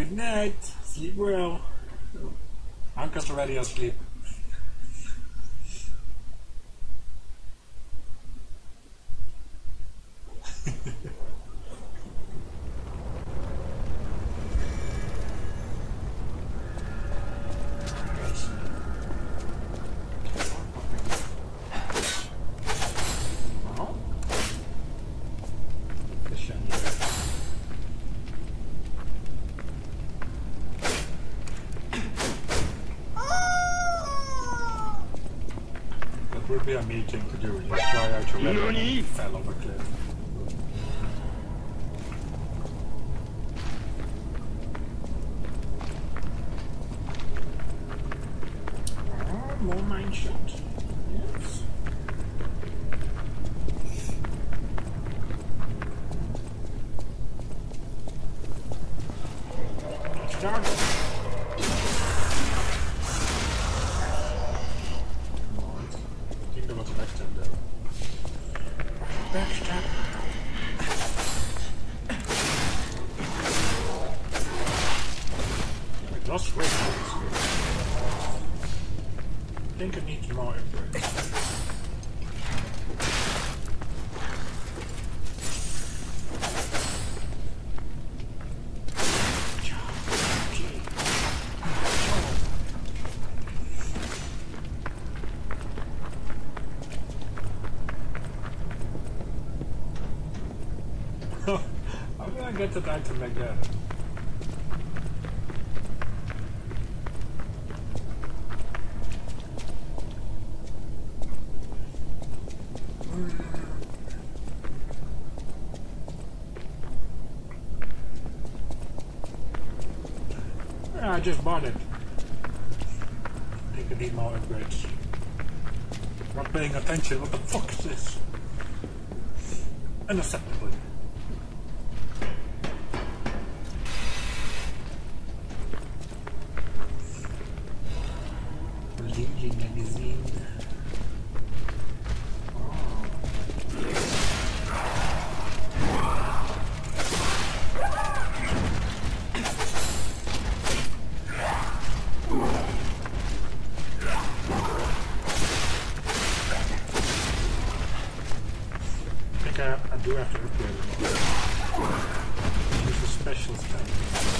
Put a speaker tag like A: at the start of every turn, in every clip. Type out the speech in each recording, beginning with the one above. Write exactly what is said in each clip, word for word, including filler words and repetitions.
A: Good night. Sleep well. Uncle's already asleep. Would be a meeting to do. Just fly out your weapon and fell over a cliff. Oh, more mine shot. Yes. Start. Lost weight. I think it needs more upgrades. How did I get that item again? I just bought it. I think I need more upgrades. Not paying attention. What the fuck is this? Unacceptable. Leading magazine. I do have to upgrade it more. Use the special stuff.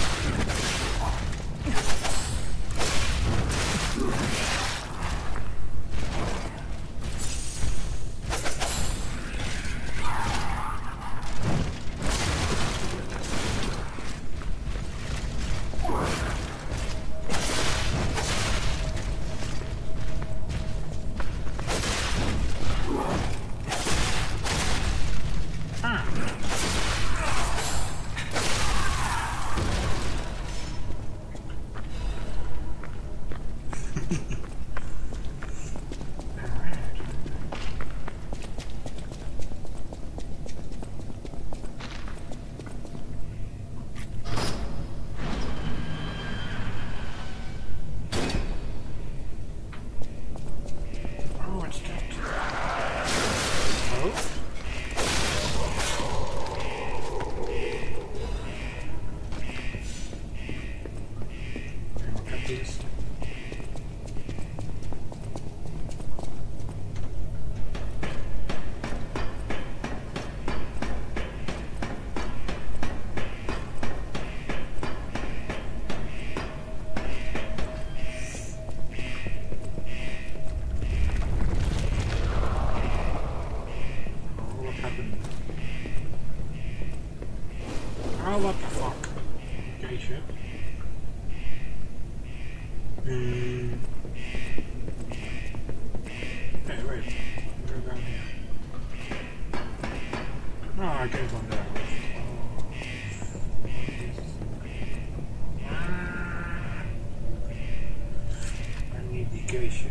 A: Oh, what the fuck? Okay, shit. Hmm. Hey, wait. Go down here. No, I can't go there. Ah. I need the gay shit.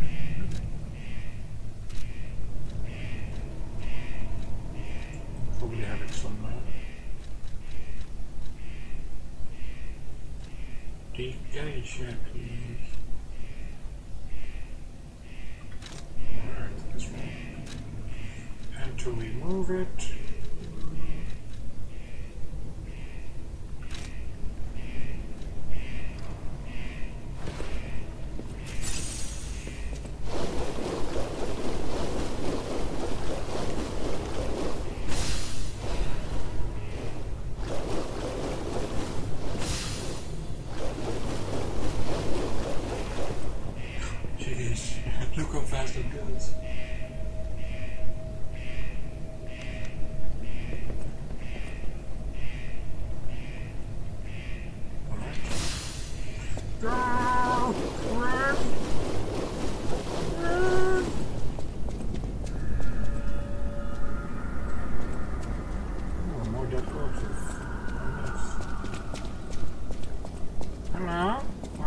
A: Probably have it somewhere. Decay shit, please. Alright, this one. And to remove it.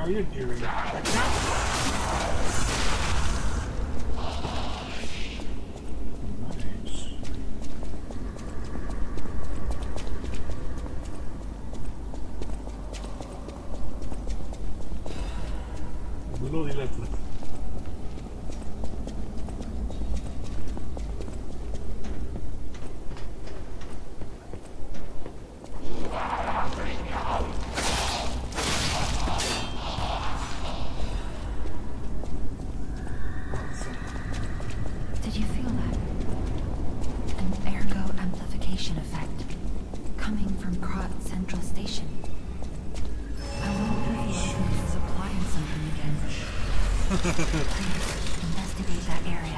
A: are you doing? Like that? Nice. Bloody lovely.
B: Did you feel that? An ergo amplification effect coming from Krat Central Station. I wonder if Morpheus is applying something again. Please, investigate that area.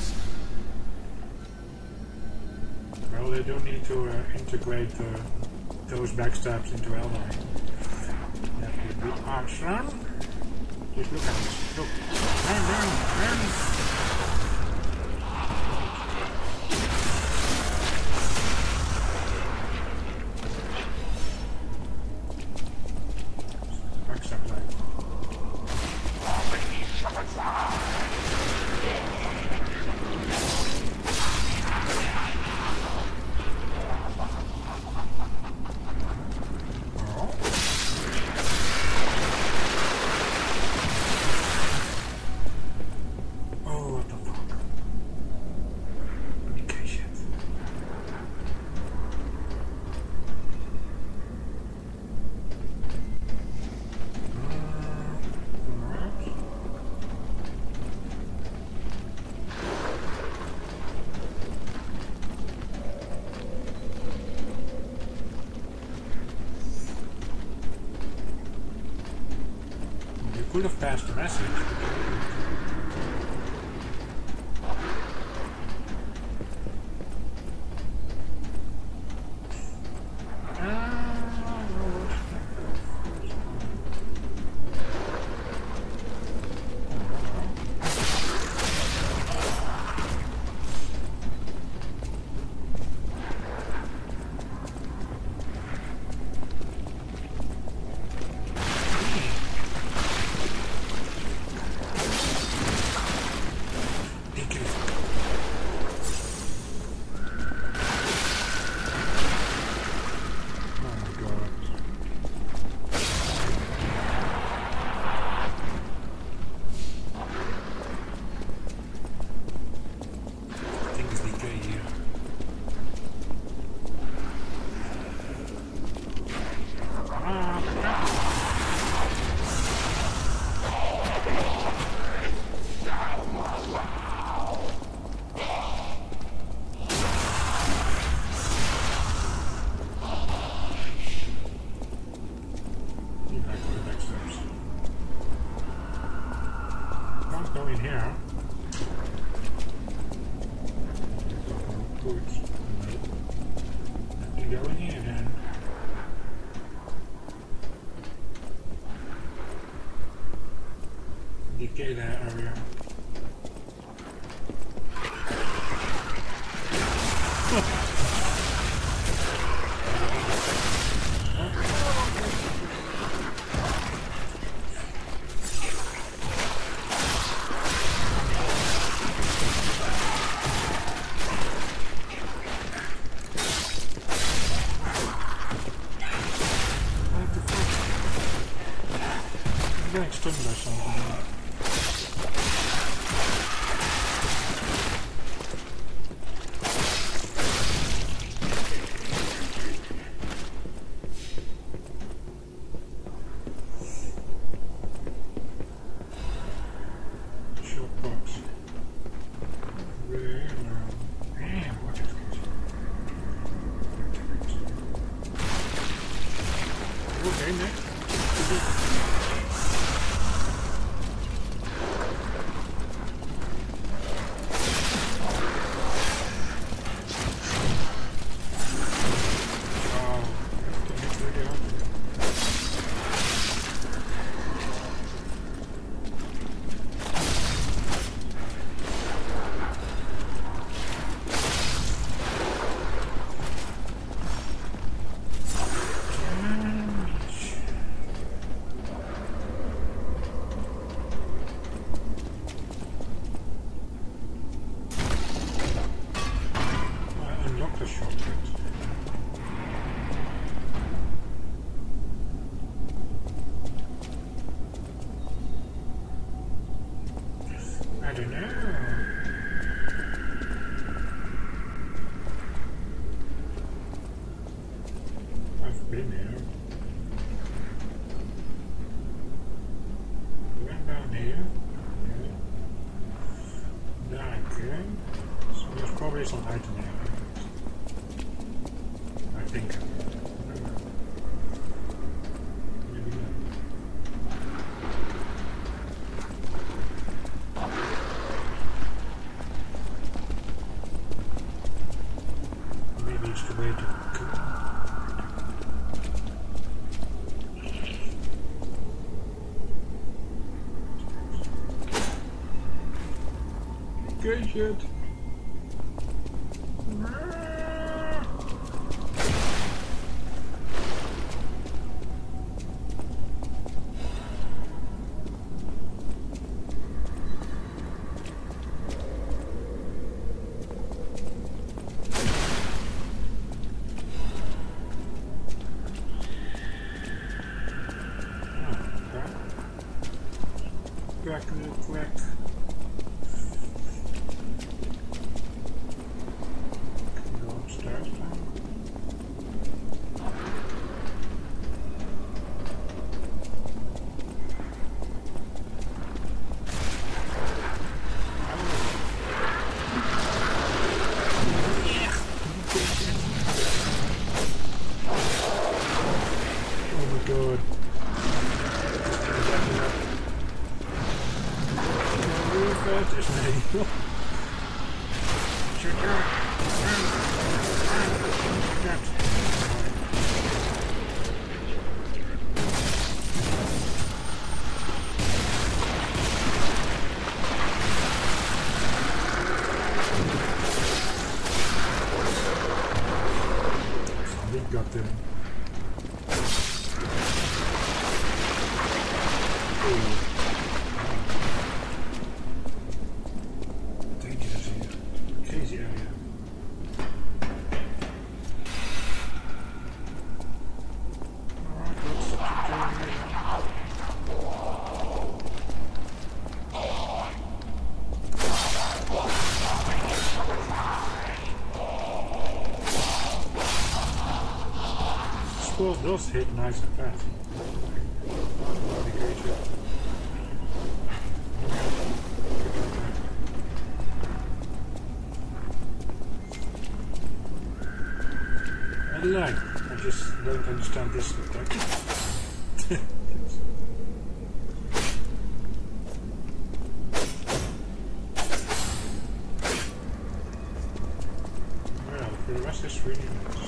A: Well, they don't need to uh, integrate uh, those backstabs into Elden. That would be awesome. Just look at this. Look. Run, run, run! Backstab light. Could have passed the message. Go in here. Good. You go in here then. Decay that area. I'm getting stung by something. Short box. Really? Damn, what is this? Okay, next. doctor shortcut. I don't know. I've been here. Went down here. Okay. There I came. So there's probably some item here. I think. Maybe not. Maybe it's the way to go. Good shit. Back real quick. Can we go upstairs now? Oh my god. That is me. Shoot your Something got them. Ooh. Crazy area. Alright, let's keep going here. Spores does hit nice and fast. I like. I just don't understand this attack. Well, the rest is really nice.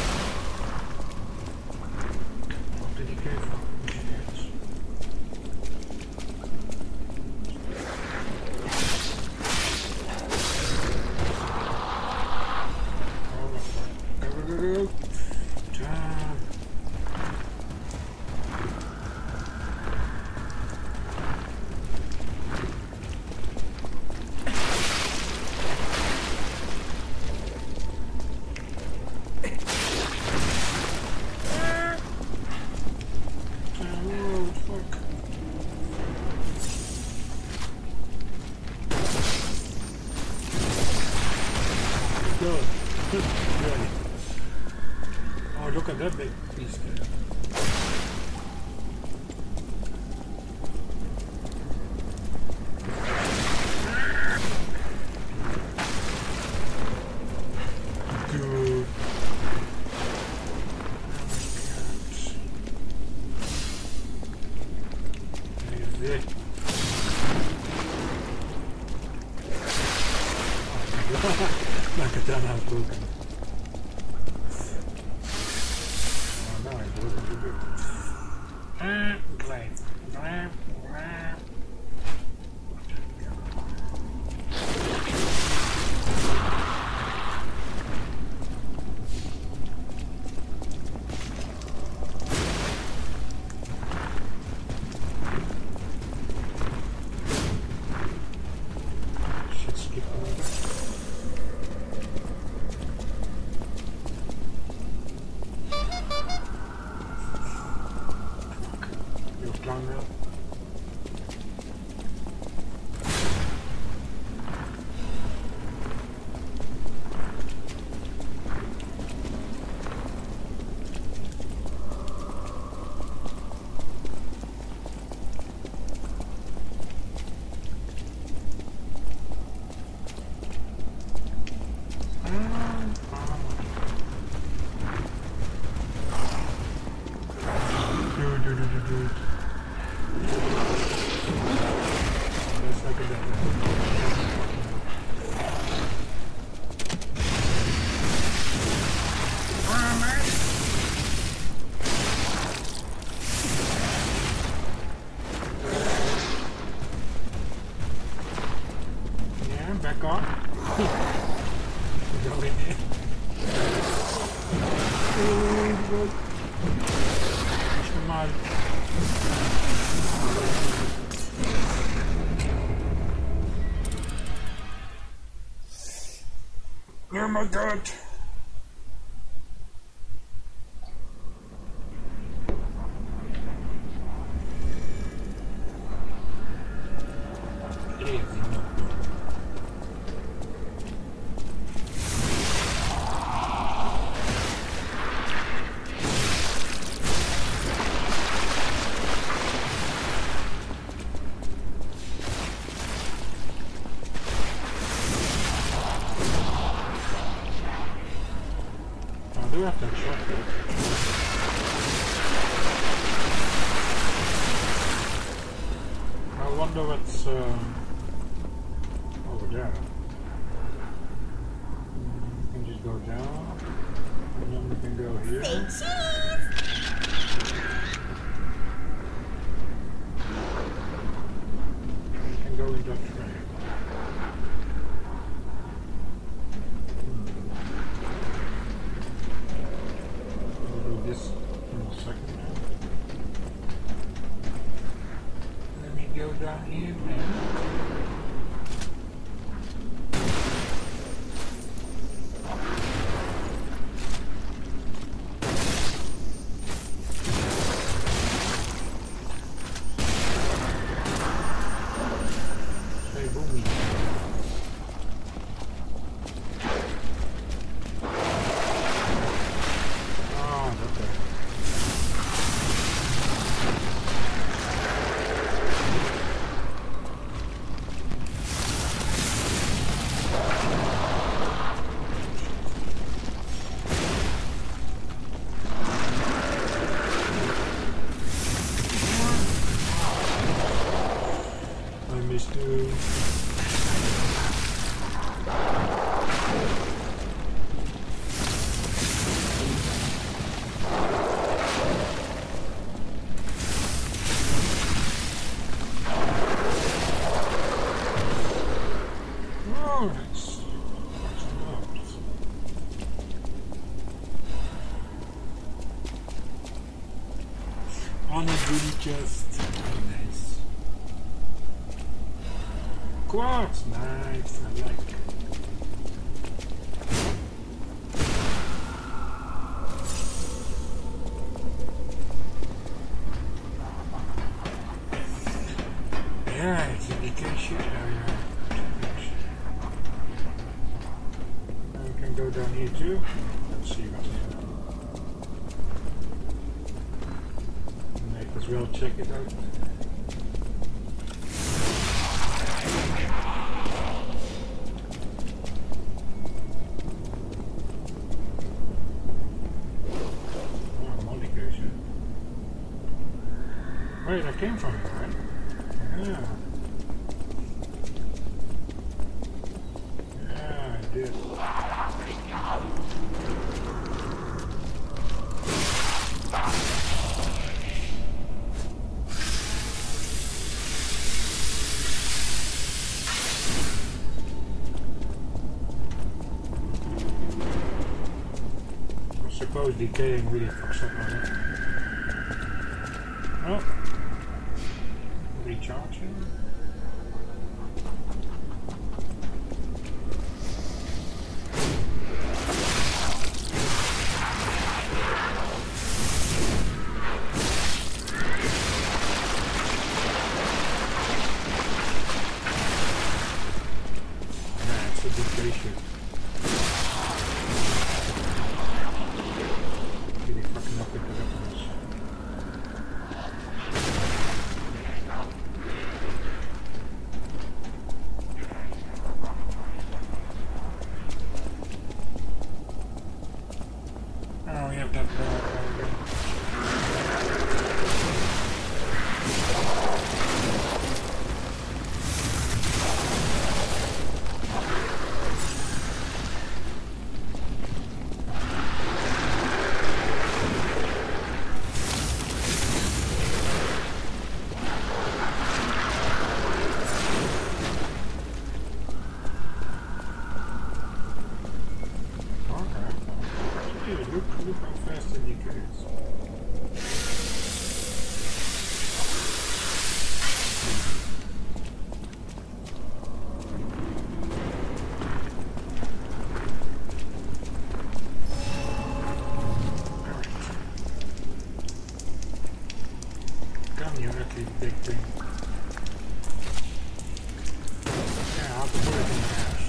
A: What did he go for? Yes. Oh, go, go, go, go. Time. Oh, fuck. Good. Really. Oh, look at that big piece there. Dude. There's it. Look at that, how broken. Oh, now it's broken too good. Ah, clay. Ah, ah. Shit, skip over. jungle. Back off. Go in there. Push them out. Oh my god. I do have to check it. I wonder what's uh, over there. You can just go down, and then we can go here.
C: Say cheese!
A: We can go in that train. This in a second now. Let me go down here now. Say boomy. To oh, that's, that's enough. On a goodie chest. Nice. Quartz, nice, I like it. Yeah, it's indication area. Now we can go down here too. Let's see what's here. Might as well check it out. Wait, I came from here, right? Yeah. Yeah, I did. I suppose decaying really fucks up on it. Oh. Recharging. that uh, big thing. Yeah, I'll have to put it in the hash.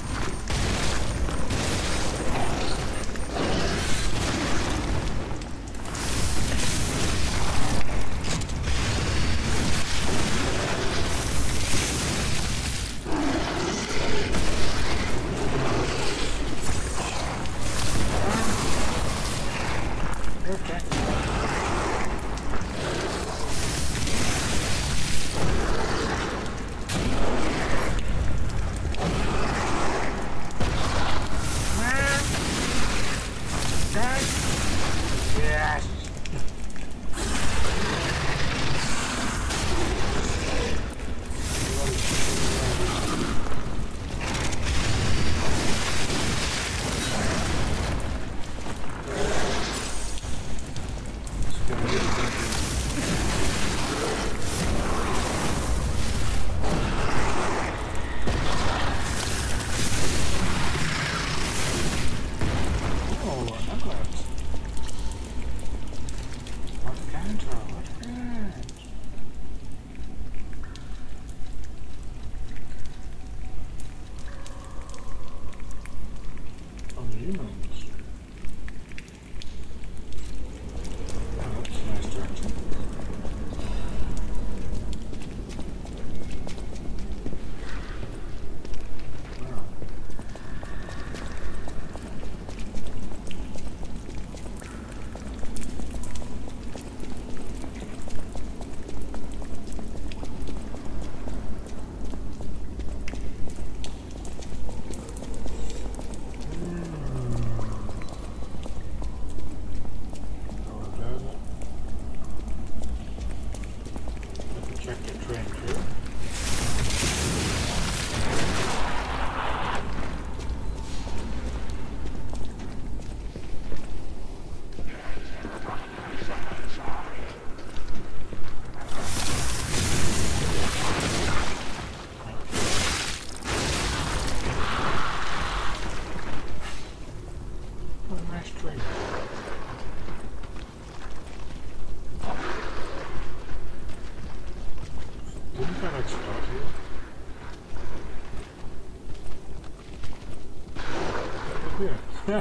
A: I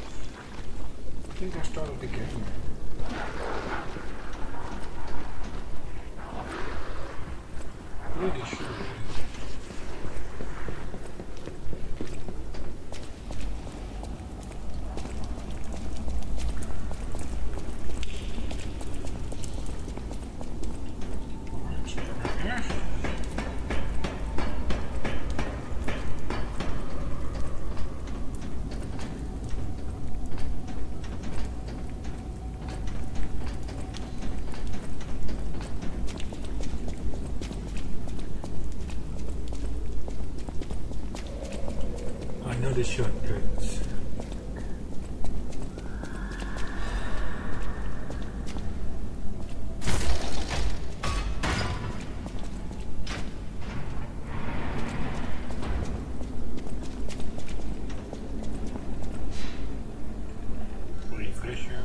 A: think I started the game. Really sure. The shortcuts. Refresher.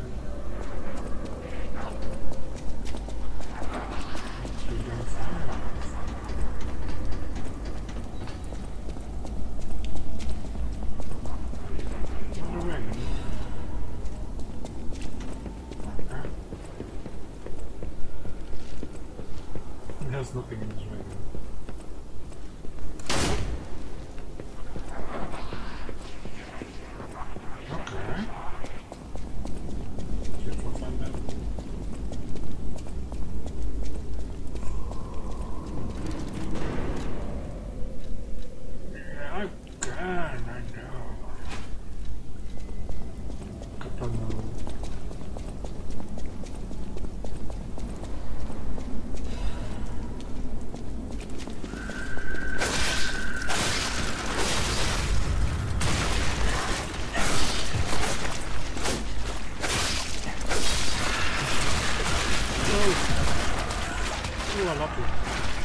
A: There's nothing in this wagon. Okay. tunnel. Oh, I love it.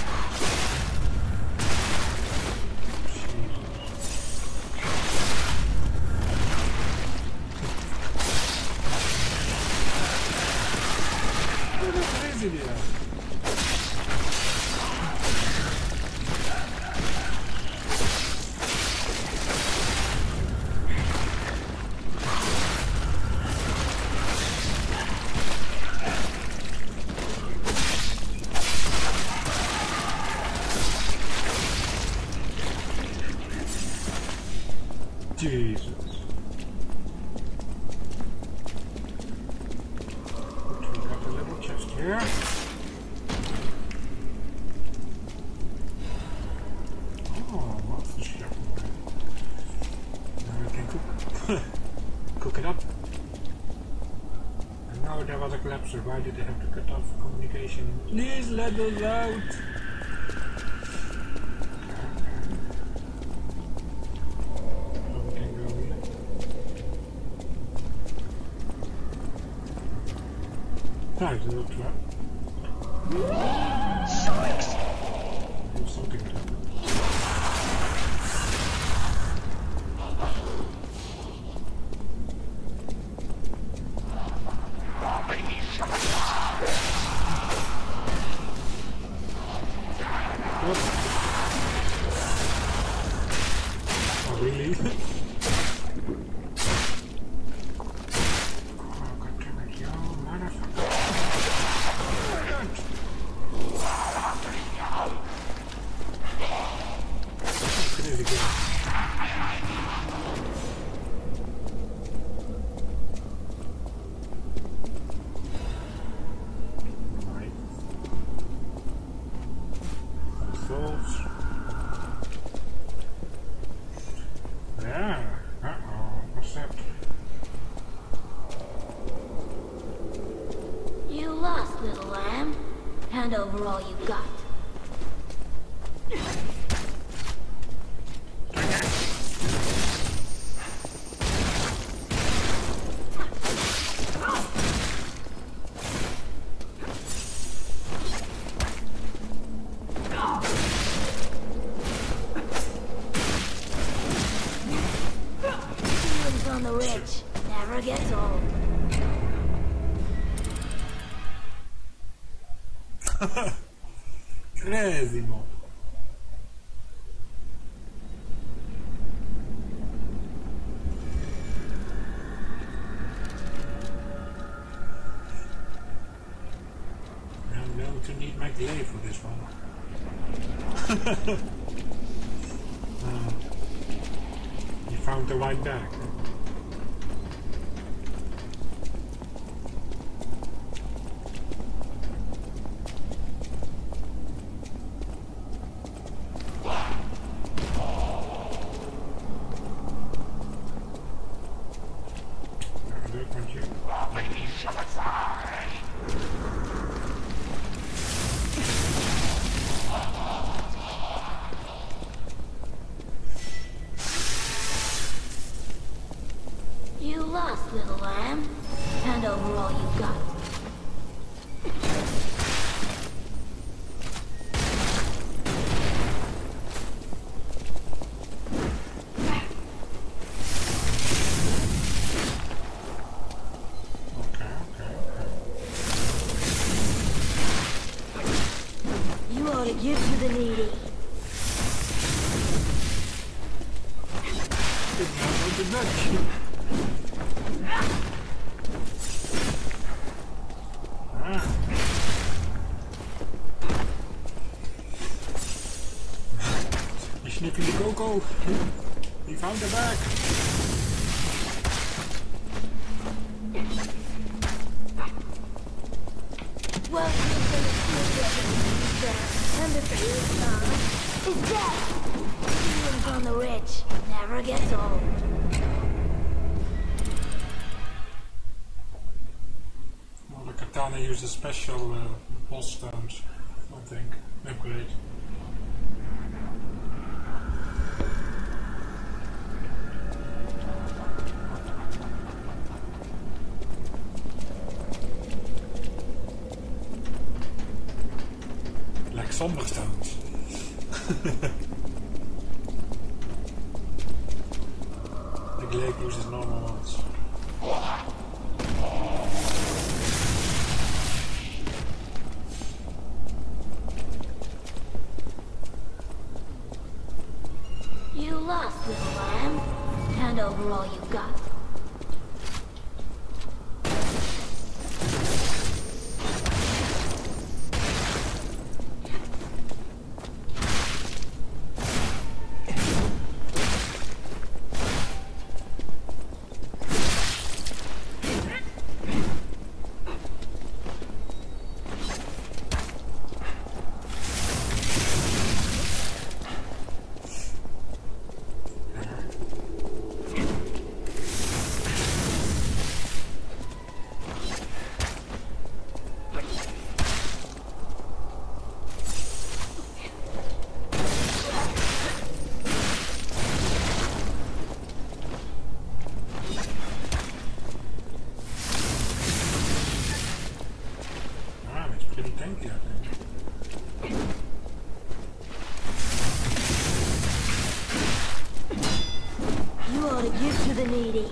A: Jesus. We got a little chest here. Oh, what's the shit? Now we can cook. Cook it up. And now there was a collapse. Why did they have to cut off communication? Please let us out! There's a little trap. There's something to happen. Oh, really? Yeah. Uh-oh. What's that?
C: You lost, little lamb. Hand over all you got. On the ridge never gets old.
A: Cresimo. I'm going to need my glaive for this one. uh, you found the right bag.
C: You lost, little lamb. Hand over all you got. You ought to give to the needy.
A: He's sniffing the cocoa. He found the bag.
C: Well, you're gonna and the truth is death. Feelings on the rich never gets old.
A: Cortana used a special uh, boss stones, I think, upgrade. Like Somber stones. The Glade uses normal ones.
C: You lost, little lamb. Hand over all you've got. Needy.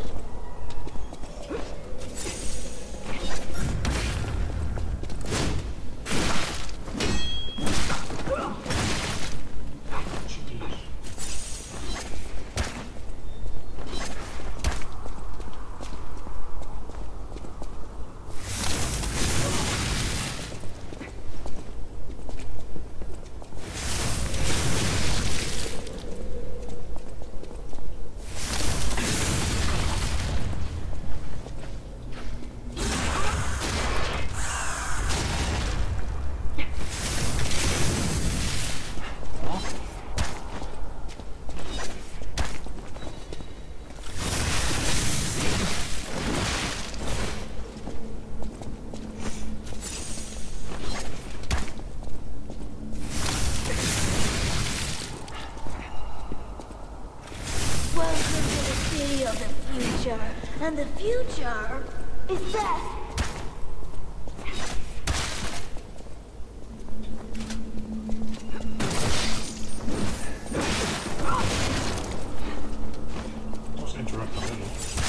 C: And the future is death.
A: Just interrupt a little.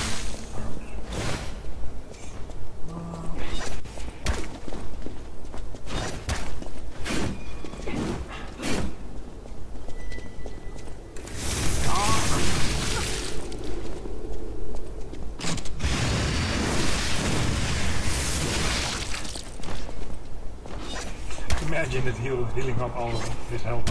A: Imagine that he'll healing up all of his health.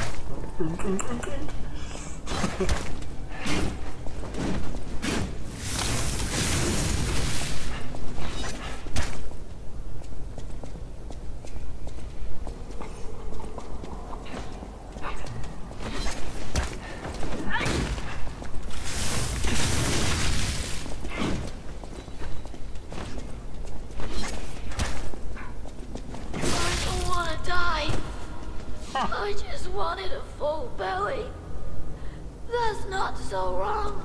C: I just wanted a full belly. That's not so wrong.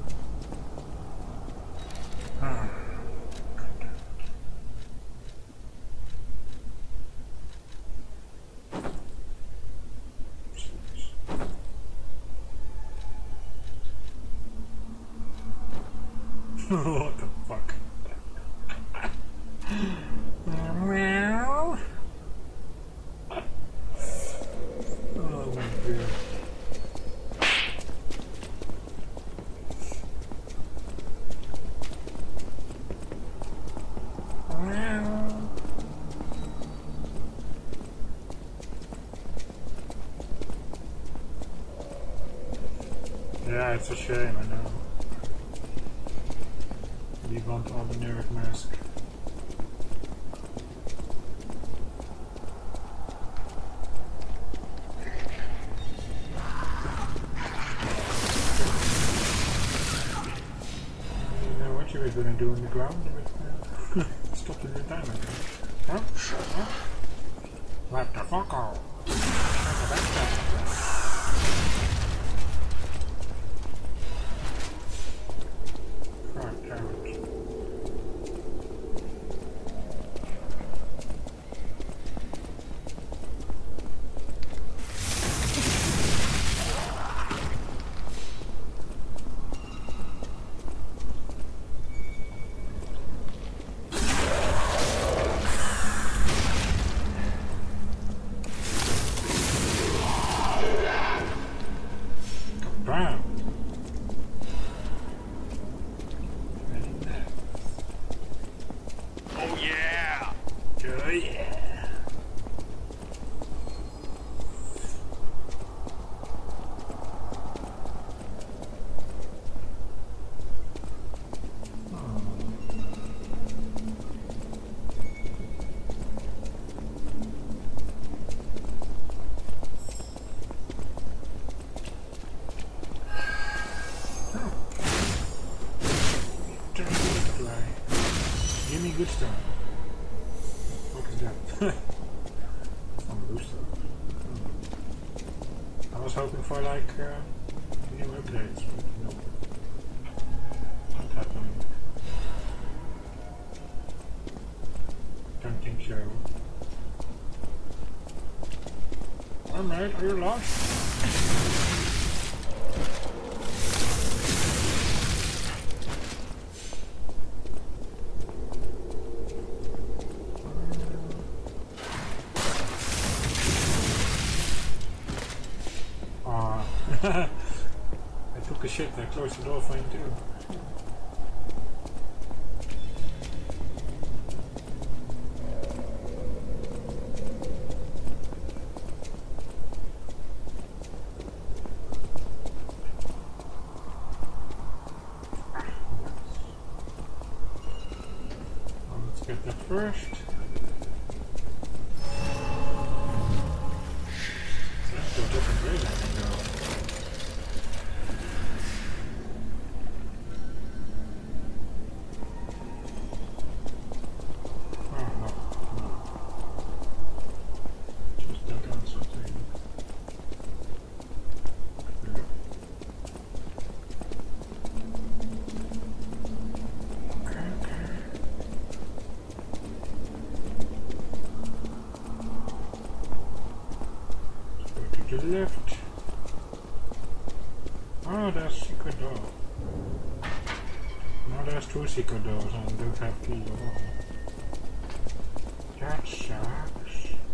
A: What the fuck? Meow. Oh my god. Meow. Yeah, it's a shame, I know. We want all the nerve mask. You know what you were gonna do on the ground with uh, Stop in the time again. Huh? Huh? What the fuck? Oh. God damn it. Bam!
D: Oh yeah!
A: Oh yeah! Give me good stuff. What is that? Some blue stuff. Hmm. I was hoping for like uh, new updates, but no. Not happening. Don't think so. Oh mate, are you lost? I took a shit, I closed the door for him too. Well, let's get that first. That's a different way I can go. To the left. Oh, there's secret door. Now there's two secret doors and I don't have key at all. That sucks.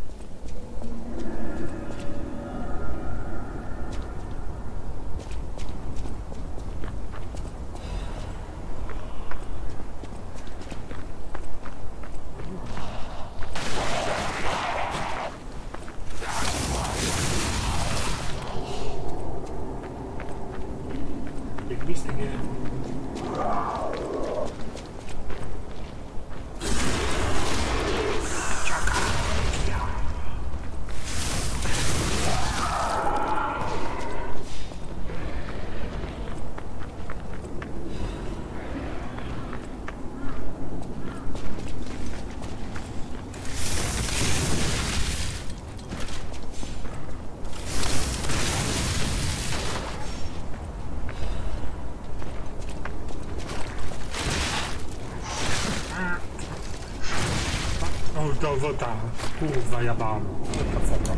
A: Big beast again. Oh, dove tam, kurwa jebana. What the fuck?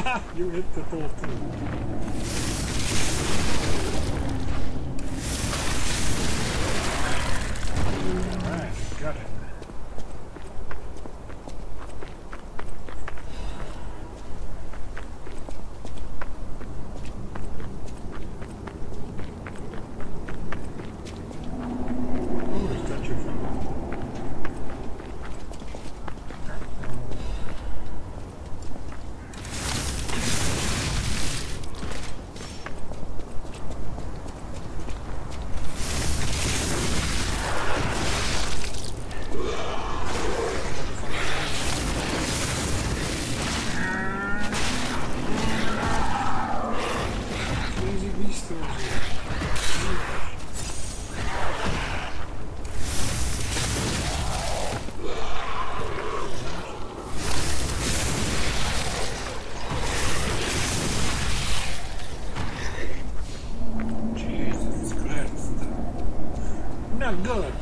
A: You hit the ball too. Alright, got it. Good.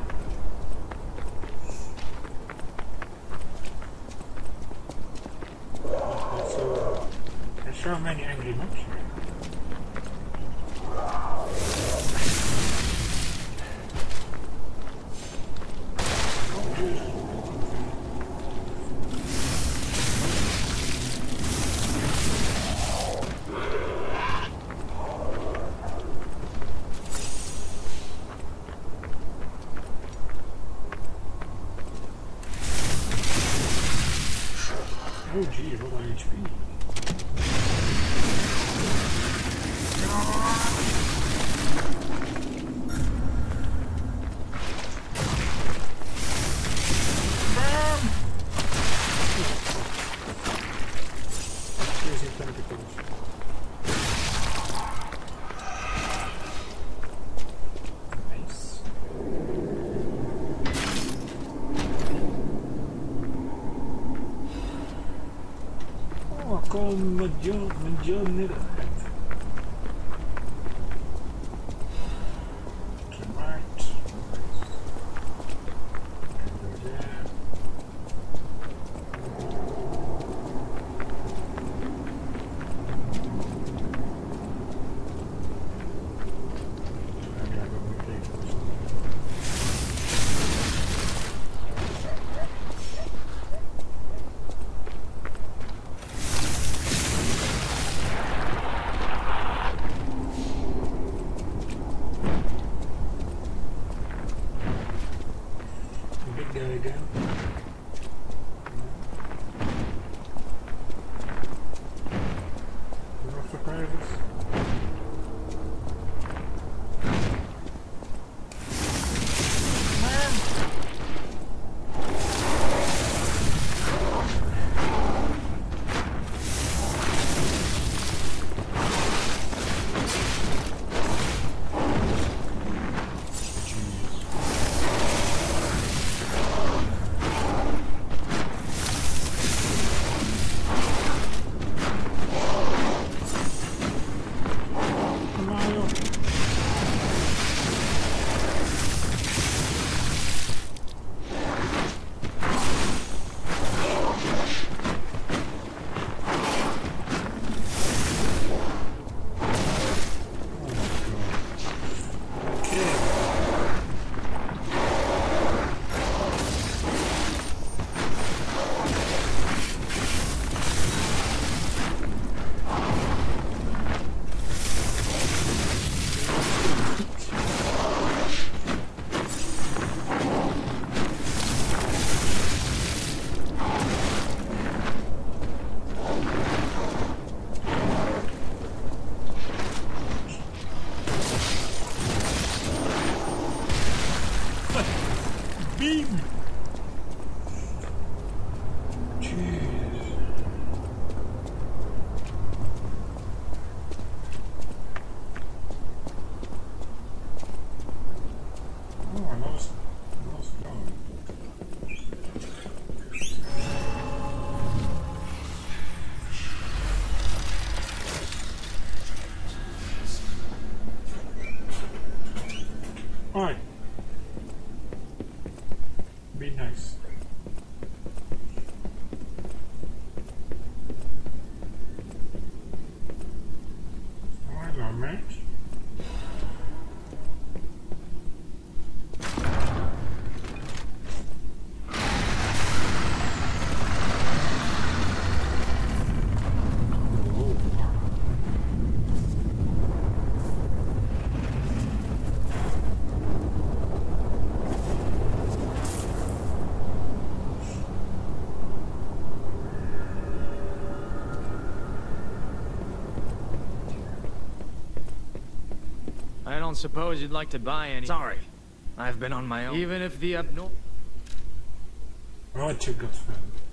A: So, there's so many angry mobs here. Oh gee, what on H P? Bam! Crazy tentacles. Nice. Call Major Major Nida. Right. Go there. I gotta go with the There we go. No surprises. Beam! Jeez. Oh, I lost, I lost going. Alright. Be nice.
D: don't suppose you'd like to buy any? Sorry, I've been on my own. Even if the abnormal...
A: What you got, friend?